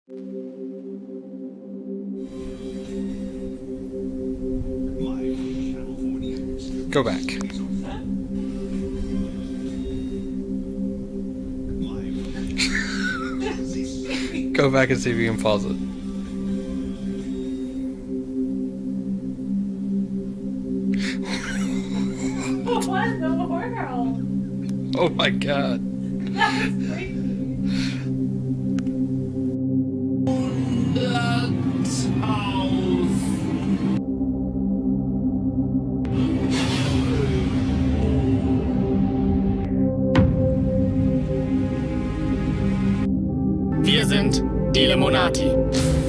Go back. Go back and see if you can pause it. What in the world? Oh my god. That was crazy. Wir sind die Lemonati.